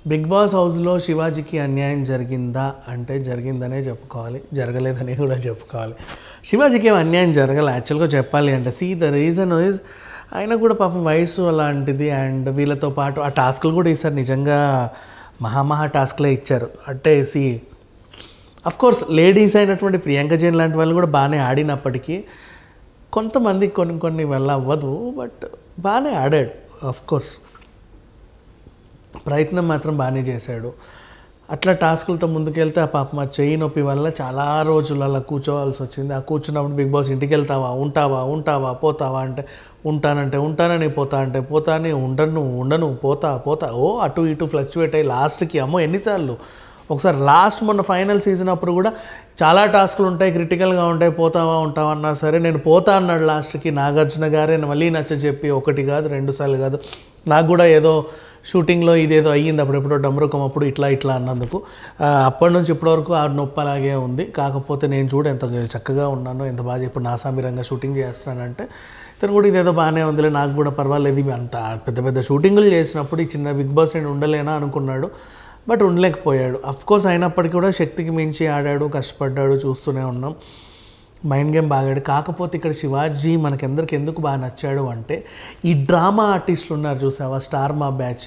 Big Boss హౌస్లో శివాజీకి అన్యాయం జరిగిందా అంటే జరిగిందనే చెప్పుకోవాలి, జరగలేదని కూడా చెప్పుకోవాలి. శివాజీకి ఏం అన్యాయం జరగాలి యాక్చువల్గా చెప్పాలి అంటే. ద రీజన్ ఈజ్ ఆయన కూడా పాపం వయసు అలాంటిది, అండ్ వీళ్ళతో పాటు ఆ టాస్క్లు కూడా ఈసారి నిజంగా మహా టాస్క్లే ఇచ్చారు. అంటే అఫ్కోర్స్ లేడీస్ అయినటువంటి ప్రియాంక జైన్ లాంటి వాళ్ళు కూడా బాగానే ఆడినప్పటికీ కొంతమంది కొన్ని వల్ల అవ్వదు, బట్ బాగానే ఆడాడు. అఫ్కోర్స్ ప్రయత్నం మాత్రం బాగానే చేశాడు. అట్లా టాస్కులతో ముందుకెళ్తే ఆ పాప మా చెయ్యి నొప్పి వల్ల చాలా రోజులు అలా కూర్చోవాల్సి వచ్చింది. ఆ కూర్చున్నప్పుడు బిగ్ బాస్ ఇంటికి వెళ్తావా, ఉంటావా, పోతావా అంటే ఉంటానని, పోతానే ఉండను, పోతా అటు ఇటు ఫ్లక్చువేట్ అయ్యి లాస్ట్కి అమ్మో ఎన్నిసార్లు. ఒకసారి లాస్ట్ మొన్న ఫైనల్ సీజన్ అప్పుడు కూడా చాలా టాస్కులు ఉంటాయి, క్రిటికల్గా ఉంటాయి, ఉంటావా అన్నా సరే నేను పోతా అన్నాడు లాస్ట్కి. నాగార్జున గారే మళ్ళీ నచ్చజెప్పి 1 కాదు 2 సార్లు కాదు, నాకు కూడా ఏదో షూటింగ్లో ఇదేదో అయ్యింది అప్పుడెప్పుడో డమ్రకం అప్పుడు ఇట్లా అన్నందుకు అప్పటి నుంచి ఇప్పటివరకు ఆ నొప్పి అలాగే ఉంది. కాకపోతే నేను చూడ ఎంత చక్కగా ఉన్నానో, ఎంత బాగా ఇప్పుడు నాసామిరంగా షూటింగ్ చేస్తున్నానంటే ఇతను కూడా ఇదేదో బాగానే ఉందిలే, నాకు కూడా పర్వాలేదు. ఇవి అంత పెద్ద చేసినప్పుడు ఈ చిన్న బిగ్ బాస్ నేను ఉండలేనా అనుకున్నాడు, బట్ ఉండలేకపోయాడు. అఫ్కోర్స్ అయినప్పటికీ కూడా శక్తికి మించి ఆడాడు, కష్టపడ్డాడు, చూస్తూనే ఉన్నాం. మైండ్ గేమ్ బాగాడు. కాకపోతే ఇక్కడ శివాజీ మనకెందరికి ఎందుకు బాగా నచ్చాడు అంటే ఈ డ్రామా ఆర్టిస్టులు ఉన్నారు చూసావా, స్టార్ మా బ్యాచ్,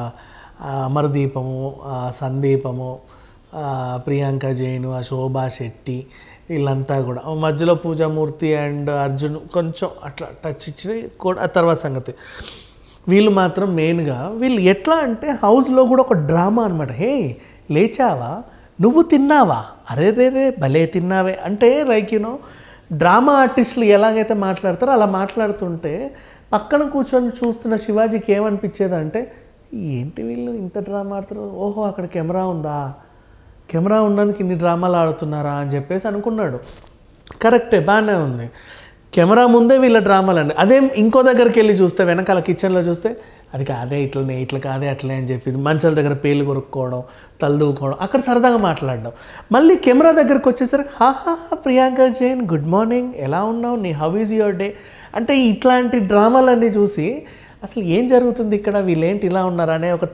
అమర్దీపము, సందీపము, ప్రియాంక జైన్, శోభా శెట్టి, వీళ్ళంతా కూడా మధ్యలో పూజామూర్తి అండ్ అర్జున్ కొంచెం అట్లా టచ్ ఇచ్చి కూడా తర్వాత సంగతి. వీళ్ళు మాత్రం మెయిన్గా వీళ్ళు ఎట్లా అంటే హౌస్లో కూడా ఒక డ్రామా అనమాట. హే లేచావా, నువ్వు తిన్నావా, అరే భలే తిన్నావే అంటే లైక్ డ్రామా ఆర్టిస్టులు ఎలాగైతే మాట్లాడతారో అలా మాట్లాడుతుంటే పక్కన కూర్చొని చూస్తున్న శివాజీకి ఏమనిపించేదంటే ఏంటి వీళ్ళు ఇంత డ్రామా ఆడుతారు, ఓహో అక్కడ కెమెరా ఉందా, కెమెరా ఉండడానికి ఇన్ని డ్రామాలు ఆడుతున్నారా అని చెప్పేసి అనుకున్నాడు. కరెక్టే, బాగానే ఉంది. కెమెరా ముందే వీళ్ళ డ్రామాలండి. అదే ఇంకో దగ్గరికి వెళ్ళి చూస్తే వెనకాల కిచెన్లో చూస్తే అది కాదే ఇట్లా కాదే అట్లే అని చెప్పి మంచాల దగ్గర పేర్లు కొరుక్కోవడం, తలదూకోవడం, అక్కడ సరదాగా మాట్లాడడం. మళ్ళీ కెమెరా దగ్గరకు వచ్చేసరికి హాహా ప్రియాంక జైన్ గుడ్ మార్నింగ్, ఎలా ఉన్నావు, నీ హౌ ఈజ్ యువర్ డే అంటే ఇట్లాంటి డ్రామాలన్నీ చూసి అసలు ఏం జరుగుతుంది ఇక్కడ, వీళ్ళేంటి ఇలా ఉన్నారనే ఒక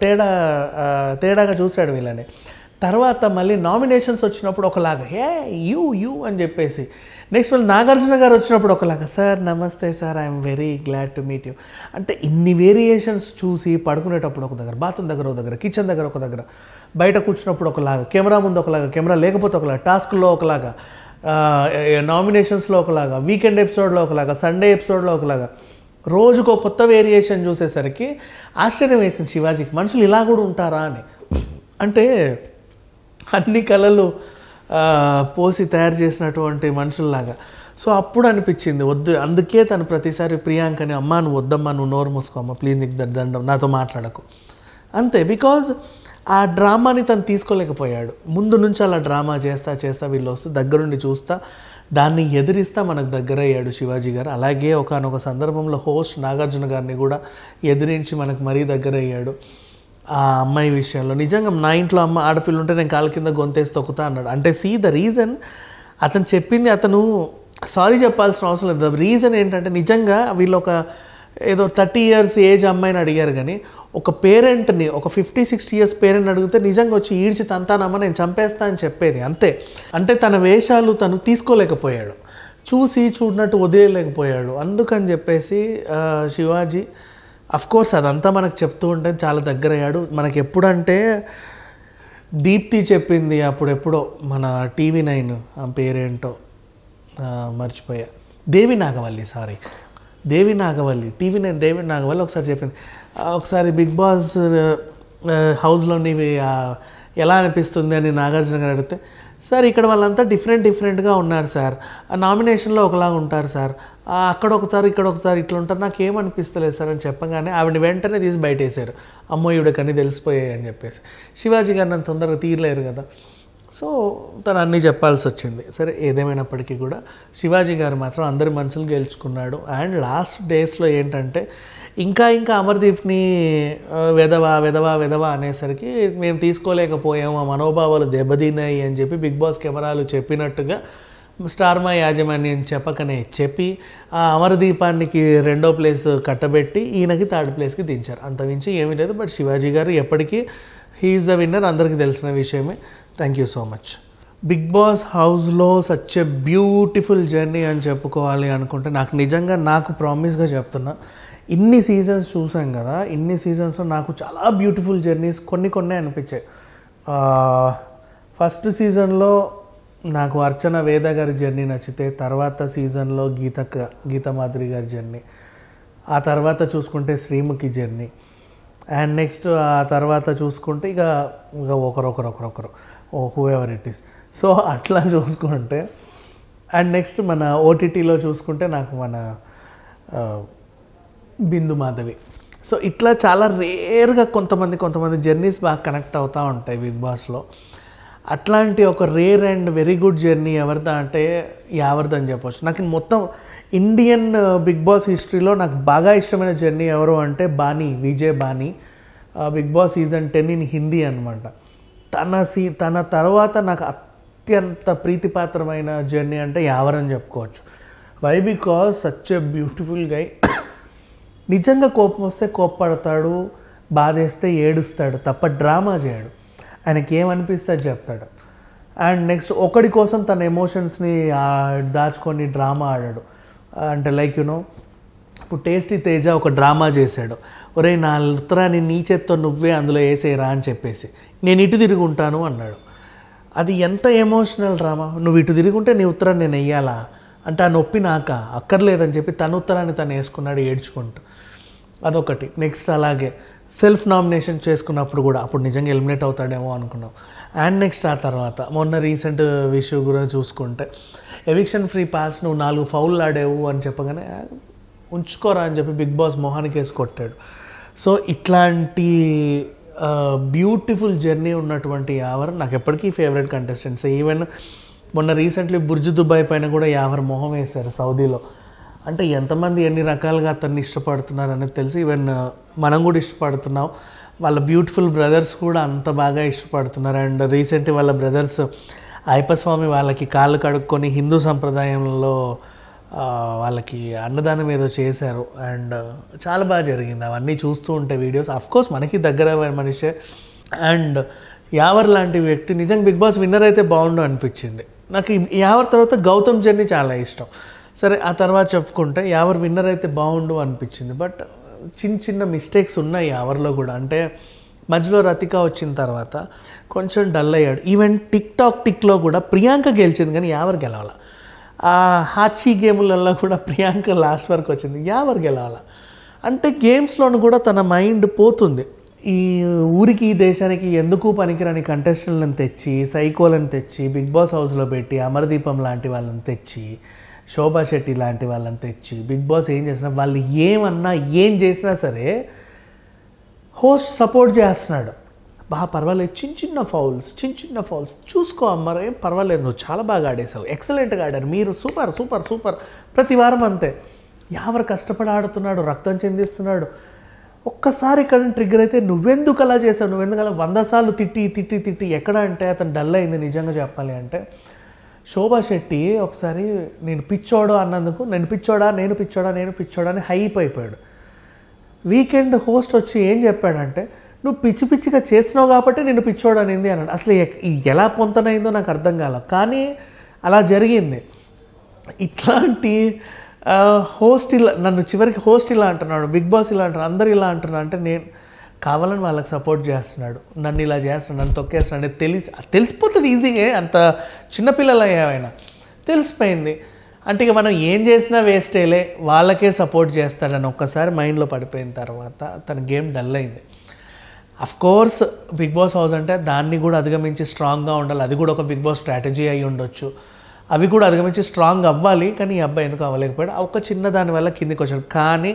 తేడాగా చూశాడు వీళ్ళని. తర్వాత మళ్ళీ నామినేషన్స్ వచ్చినప్పుడు ఒకలాగా యూ అని చెప్పేసి, నెక్స్ట్ మళ్ళీ నాగార్జున గారు వచ్చినప్పుడు ఒకలాగా సార్ నమస్తే sir I'm very glad to meet you అంటే ఇన్ని వేరియేషన్స్ చూసి పడుకునేటప్పుడు ఒక దగ్గర, బాత్రూమ్ దగ్గర ఒక దగ్గర, కిచెన్ దగ్గర ఒక దగ్గర, బయట కూర్చున్నప్పుడు ఒకలాగా, కెమెరా ముందు ఒకలాగా, కెమెరా లేకపోతే ఒకలాగా, టాస్క్లో ఒకలాగా, నామినేషన్స్లో ఒకలాగా, వీకెండ్ ఎపిసోడ్లో ఒకలాగా, సండే ఎపిసోడ్లో ఒకలాగా, రోజుకో కొత్త వేరియేషన్ చూసేసరికి ఆశ్చర్యం వేసింది శివాజీకి, మనుషులు ఇలా కూడా ఉంటారా అని. అంటే అన్ని కళలు పోసి తయారు చేసినటువంటి మనుషుల్లాగా. సో అప్పుడు అనిపించింది వద్దు. అందుకే తను ప్రతిసారి ప్రియాంకని అమ్మా నువ్వు వద్దమ్మా, నువ్వు నోరు మూసుకోమ్మా ప్లీజ్, నీకు దండం, నాతో మాట్లాడకు అంతే. బికాజ్ ఆ డ్రామాని తను తీసుకోలేకపోయాడు. ముందు నుంచి అలా డ్రామా చేస్తా వీళ్ళు వస్తే దగ్గరుండి చూస్తా, దాన్ని ఎదిరిస్తా మనకు దగ్గర అయ్యాడు శివాజీ గారు. అలాగే ఒకానొక సందర్భంలో హోస్ట్ నాగార్జున గారిని కూడా ఎదిరించి మనకు మరీ దగ్గర అయ్యాడు. ఆ అమ్మాయి విషయంలో నిజంగా నా ఇంట్లో ఆడపిల్ల ఉంటే నేను కాళ్ళ కింద గొంతేసి తొక్కుతా అన్నాడు. అంటే ద రీజన్ అతను చెప్పింది, అతను సారీ చెప్పాల్సిన అవసరం లేదు. ద రీజన్ ఏంటంటే నిజంగా వీళ్ళు ఒక ఏదో 30 years ఏజ్ అమ్మాయిని అడిగారు, కానీ ఒక పేరెంట్ని, ఒక 50-60 years పేరెంట్ని అడిగితే నిజంగా వచ్చి ఈడ్చి తంతానమ్మా నేను చంపేస్తా అని చెప్పేది అంతే. అంటే తన వేషాలు తను తీసుకోలేకపోయాడు, చూడనట్టు వదిలేయలేకపోయాడు. అందుకని చెప్పేసి శివాజీ అఫ్కోర్స్ అదంతా మనకు చెప్తూ ఉంటే చాలా దగ్గర అయ్యాడు. మనకి ఎప్పుడంటే దీప్తి చెప్పింది అప్పుడెప్పుడో మన TV9 ఆ పేరేంటో మర్చిపోయా, దేవి నాగవల్లి TV9 దేవి నాగవల్లి ఒకసారి చెప్పింది, ఒకసారి బిగ్ బాస్ హౌస్లో నీవి ఎలా అనిపిస్తుంది అని నాగార్జున గారు అడిగితే, సార్ ఇక్కడ వాళ్ళంతా డిఫరెంట్గా ఉన్నారు సార్, ఆ నామినేషన్లో ఒకలాగా ఉంటారు సార్, అక్కడ ఒకసారి ఇక్కడ ఒకసారి ఇట్లా ఉంటారు, నాకు ఏమనిపిస్తలేదు సార్ అని చెప్పగానే ఆవిడని వెంటనే తీసి బయటేశారు. అమ్మో ఈవిడకన్నీ తెలిసిపోయాయి అని చెప్పేసి. శివాజీ గారు నన్ను తొందరగా తీరలేరు కదా, సో తను అన్నీ చెప్పాల్సి వచ్చింది. సరే ఏదేమైనప్పటికీ కూడా శివాజీ గారు మాత్రం అందరి మనసులు గెలుచుకున్నాడు. అండ్ లాస్ట్ డేస్లో ఏంటంటే ఇంకా అమర్దీప్ని వెదవా అనేసరికి మేము తీసుకోలేకపోయాము, ఆ మనోభావాలు దెబ్బతిన్నాయి అని చెప్పి బిగ్ బాస్ కెమెరాలు చెప్పినట్టుగా స్టార్ మా యాజమాన్యం చెప్పి ఆ అమరదీపానికి 2వ ప్లేస్ కట్టబెట్టి ఈయనకి 3rd ప్లేస్కి దించారు. అంతమించి ఏమీ లేదు. బట్ శివాజీ గారు ఎప్పటికీ హీఈస్ ద విన్నర్, అందరికీ తెలిసిన విషయమే. Thank you so much. Bigg Boss హౌస్లో సచ్ ఎ బ్యూటిఫుల్ జర్నీ అని చెప్పుకోవాలి అనుకుంటే నాకు నిజంగా, నాకు ప్రామిస్గా చెప్తున్నా, ఇన్ని సీజన్స్ చూసాం కదా, ఇన్ని సీజన్స్లో నాకు చాలా బ్యూటిఫుల్ జర్నీస్ కొన్ని అనిపించాయి. ఫస్ట్ సీజన్లో నాకు అర్చన వేద గారి జర్నీ నచ్చితే, తర్వాత సీజన్లో గీతా మాధురి గారి జర్నీ, ఆ తర్వాత చూసుకుంటే శ్రీముఖి జర్నీ, అండ్ నెక్స్ట్ ఆ తర్వాత చూసుకుంటే ఇక ఒకరు whoever it is. So అట్లా చూసుకుంటే, అండ్ నెక్స్ట్ మన ఓటీటీలో చూసుకుంటే నాకు మన బిందు మాధవి. సో ఇట్లా చాలా రేర్గా కొంతమంది జర్నీస్ బాగా కనెక్ట్ అవుతూ ఉంటాయి బిగ్ బాస్లో. అట్లాంటి ఒక rare and very good journey ఎవరిదా అంటే యావర్ది అని చెప్పవచ్చు. నాకు మొత్తం ఇండియన్ బిగ్ బాస్ హిస్టరీలో నాకు బాగా ఇష్టమైన జర్నీ ఎవరు అంటే Vijay Bani, Bigg Boss season 10 in Hindi అనమాట. తన తర్వాత నాకు అత్యంత ప్రీతిపాత్రమైన జర్నీ అంటే యావర్ అని చెప్పుకోవచ్చు. Why? Because such a beautiful guy. నిజంగా కోపం వస్తే కోప్పడతాడు, బాధేస్తే ఏడుస్తాడు తప్ప డ్రామా చేయడు. ఆయనకి ఏమనిపిస్తే అది చెప్తాడు. అండ్ నెక్స్ట్ ఒకడి కోసం తన ఎమోషన్స్ని దాచుకొని డ్రామా ఆడాడు. అంటే లైక్ ఇప్పుడు టేస్టీ తేజ ఒక డ్రామా చేశాడు. ఒరే నా ఉత్తరాన్ని నీ చేత్తో నువ్వే అందులో వేసేయరా అని చెప్పేసి, నేను ఇటు తిరుగుంటాను అన్నాడు. అది ఎంత ఎమోషనల్ డ్రామా. నువ్వు ఇటు తిరుగుంటే నీ ఉత్తరాన్ని నేను వెయ్యాలా అంటే ఆ నొప్పి నాక అక్కర్లేదని చెప్పి తన ఉత్తరాన్ని తను వేసుకున్నాడు ఏడ్చుకుంటూ. అదొకటి. నెక్స్ట్ అలాగే సెల్ఫ్ నామినేషన్ చేసుకున్నప్పుడు కూడా అప్పుడు నిజంగా ఎలిమినేట్ అవుతాడేమో అనుకున్నాం. అండ్ నెక్స్ట్ ఆ తర్వాత మొన్న రీసెంట్ విషయం గురించి చూసుకుంటే ఎవిక్షన్ ఫ్రీ పాస్ నువ్వు 4 ఫౌల్ ఆడేవు అని చెప్పగానే ఉంచుకోరా అని చెప్పి బిగ్ బాస్ మొహానికి వేసి కొట్టాడు. సో ఇట్లాంటి బ్యూటిఫుల్ జర్నీ ఉన్నటువంటి యావర్ నాకు ఎప్పటికీ ఫేవరెట్ కంటెస్టెంట్స్. ఈవెన్ మొన్న రీసెంట్లీ బుర్జ్ దుబాయ్ పైన కూడా యావర్ మొహం వేశారు సౌదీలో. అంటే ఎంతమంది ఎన్ని రకాలుగా అతన్ని ఇష్టపడుతున్నారు అనేది తెలిసి, ఈవెన్ మనం కూడా ఇష్టపడుతున్నాం, వాళ్ళ బ్యూటిఫుల్ బ్రదర్స్ కూడా అంత బాగా ఇష్టపడుతున్నారు. అండ్ రీసెంట్లీ వాళ్ళ బ్రదర్స్ అయ్యప్పస్వామి వాళ్ళకి కాళ్ళు కడుక్కొని హిందూ సంప్రదాయంలో వాళ్ళకి అన్నదానం ఏదో చేశారు. అండ్ చాలా బాగా జరిగింది. అవన్నీ చూస్తూ ఉంటే వీడియోస్ అఫ్కోర్స్ మనకి దగ్గర మనిషే. అండ్ యావర్ లాంటి వ్యక్తి నిజంగా బిగ్ బాస్ విన్నర్ అయితే బాగుండు అనిపించింది నాకు. యావర్ తర్వాత గౌతమ్ జర్నీ చాలా ఇష్టం. సరే ఆ తర్వాత చెప్పుకుంటే యావర్ విన్నర్ అయితే బాగుండు అనిపించింది. బట్ చిన్న మిస్టేక్స్ ఉన్నాయి యావర్లో కూడా. అంటే మధ్యలో రతిక వచ్చిన తర్వాత కొంచెం డల్ అయ్యాడు. ఈవెన్ టిక్లో కూడా ప్రియాంక గెలిచింది కానీ యావర్ గెలవాల. ఆ హాచీ గేములలో కూడా ప్రియాంక లాస్ట్ వరకు వచ్చింది, యావర్ గెలవాల. అంటే గేమ్స్లోనూ కూడా తన మైండ్ పోతుంది. ఈ ఊరికి ఈ దేశానికి ఎందుకు పనికిరాని కంటెస్టెంట్లను తెచ్చి, సైకోలను తెచ్చి బిగ్ బాస్ హౌస్లో పెట్టి, అమరదీపం లాంటి వాళ్ళని తెచ్చి, శోభా శెట్టి లాంటి వాళ్ళని తెచ్చి బిగ్ బాస్ ఏం చేసినా, వాళ్ళు ఏమన్నా ఏం చేసినా సరే హోస్ట్ సపోర్ట్ చేస్తున్నాడు. బాగా పర్వాలేదు, చిన్న ఫౌల్స్ చూసుకో అమ్మారు, ఏం పర్వాలేదు, నువ్వు చాలా బాగా ఆడేసావు, ఎక్సలెంట్గా ఆడారు మీరు, సూపర్ ప్రతి వారం అంతే. ఎవరు కష్టపడి ఆడుతున్నాడు, రక్తం చెందిస్తున్నాడు. ఒక్కసారి ఇక్కడ ట్రిగ్గర్ అయితే నువ్వెందుకు అలా చేసావు, నువ్వెందుకు అలా 100 సార్లు తిట్టి ఎక్కడ అంటే అతను డల్ అయింది. నిజంగా చెప్పాలి అంటే శోభా శెట్టి ఒకసారి నేను పిచ్చోడు అన్నందుకు నేను పిచ్చోడా అని హైప్ అయిపోయాడు. వీకెండ్ హోస్ట్ వచ్చి ఏం చెప్పాడంటే, నువ్వు పిచ్చిగా చేస్తున్నావు కాబట్టి నేను పిచ్చోడు అనింది అన్నాడు. అసలు ఎలా పొంతనైందో నాకు అర్థం కాల, కానీ అలా జరిగింది. ఇట్లాంటి హోస్ట్ ఇలా నన్ను చివరికి హోస్ట్ ఇలా అంటున్నాడు, బిగ్ బాస్ ఇలా అంటున్నాడు, అందరు ఇలా అంటున్నాడు. అంటే నేను కావాలని వాళ్ళకి సపోర్ట్ చేస్తున్నాడు, నన్ను ఇలా చేస్తున్నాడు, నన్ను తొక్కేస్తున్నాడు తెలిసిపోతుంది ఈజీగా. అంత చిన్నపిల్లలు ఏమైనా తెలిసిపోయింది అంటే ఇక మనం ఏం చేసినా వేస్టేలే, వాళ్ళకే సపోర్ట్ చేస్తాడని ఒక్కసారి మైండ్లో పడిపోయిన తర్వాత తన గేమ్ డల్ అయింది. అఫ్కోర్స్ బిగ్ బాస్ హౌస్ అంటే దాన్ని కూడా అధిగమించి స్ట్రాంగ్గా ఉండాలి, అది కూడా ఒక బిగ్ బాస్ స్ట్రాటజీ అయి ఉండొచ్చు, అవి కూడా అధిగమించి స్ట్రాంగ్ అవ్వాలి. కానీ ఈ అబ్బాయి ఎందుకు అవ్వలేకపోయాడు, ఒక చిన్న దానివల్ల కిందికి వచ్చాడు. కానీ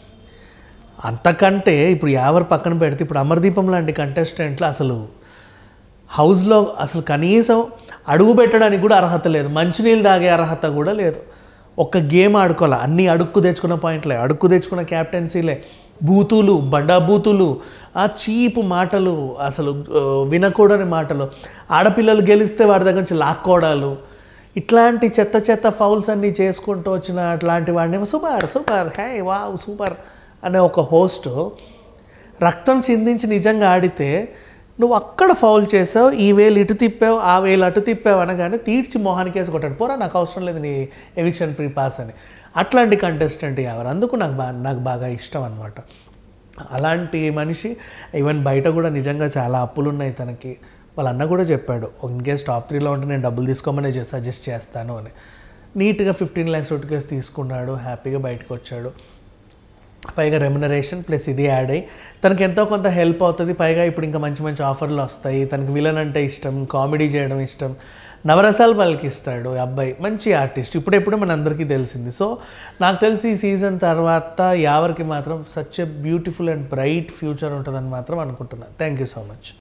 అంతకంటే ఇప్పుడు యావర్ పక్కన పెడితే ఇప్పుడు అమర్దీపం లాంటి కంటెస్టెంట్లు అసలు హౌస్లో అసలు కనీసం అడుగు పెట్టడానికి కూడా అర్హత లేదు, మంచినీళ్ళు తాగే అర్హత కూడా లేదు. ఒక్క గేమ్ ఆడుకోవాలి, అన్నీ అడుక్కు తెచ్చుకున్న పాయింట్లే, అడుక్కు తెచ్చుకున్న క్యాప్టెన్సీలే, బూతులు, బడ్డా బూతులు, ఆ చీపు మాటలు, అసలు వినకూడని మాటలు, ఆడపిల్లలు గెలిస్తే వాడి దగ్గర నుంచి లాక్కోవడాలు, ఇట్లాంటి చెత్త ఫౌల్స్ అన్నీ చేసుకుంటూ వచ్చిన అట్లాంటి వాడిని సూపర్ హే వావ్ సూపర్ అనే ఒక హోస్ట్ రక్తం చిందించి నిజంగా ఆడితే నువ్వు అక్కడ ఫౌల్ చేసావు, ఈ వేలు ఇటు తిప్పావు, ఆ వేలు అటు తిప్పావు అనగానే తీర్చి మొహానికి వేసి కొట్టాడు, పోరా నాకు అవసరం లేదు నీ ఎవిక్షన్ ప్రీ పాస్ అని. అట్లాంటి కంటెస్టెంట్ ఎవరు, అందుకు నాకు బాగా ఇష్టం అనమాట. అలాంటి మనిషి ఈవెన్ బయట కూడా నిజంగా చాలా అప్పులు ఉన్నాయి తనకి. వాళ్ళ అన్న కూడా చెప్పాడు, ఇన్ కేస్ టాప్ 3లో ఉంటే నేను డబ్బులు తీసుకోమని సజెస్ట్ చేస్తాను అని. నీట్గా 15 lakhs సూట్ కేసు తీసుకున్నాడు, హ్యాపీగా బయటకు వచ్చాడు. పైగా రెమ్యునరేషన్ ప్లస్ ఇది యాడ్ అయ్యి తనకి ఎంతో కొంత హెల్ప్ అవుతుంది. పైగా ఇప్పుడు ఇంకా మంచి మంచి ఆఫర్లు వస్తాయి. తనకి విలన్ అంటే ఇష్టం, కామెడీ చేయడం ఇష్టం, నవరసాలు పలికిస్తాడు అబ్బాయి, మంచి ఆర్టిస్ట్. ఇప్పుడెప్పుడు మన అందరికీ తెలిసింది. సో నాకు తెలిసి ఈ సీజన్ తర్వాత యావర్కి మాత్రం such a beautiful and bright future ఉంటుందని మాత్రం అనుకుంటున్నాను. Thank you so much.